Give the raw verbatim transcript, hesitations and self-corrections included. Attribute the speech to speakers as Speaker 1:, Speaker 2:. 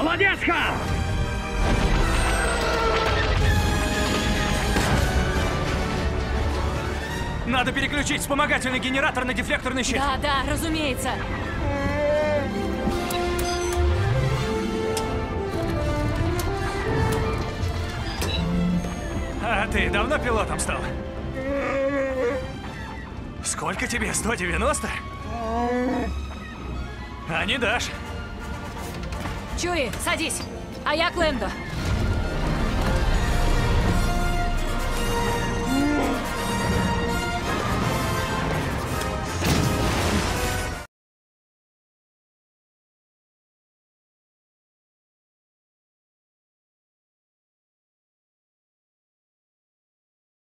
Speaker 1: Молодец, Хал!
Speaker 2: Надо переключить вспомогательный генератор на дефлекторный щит.
Speaker 3: Да, да, разумеется.
Speaker 2: А ты давно пилотом стал? Сколько тебе? сто девяносто? А не дашь.
Speaker 3: Чуи, садись. А я к Лэндо.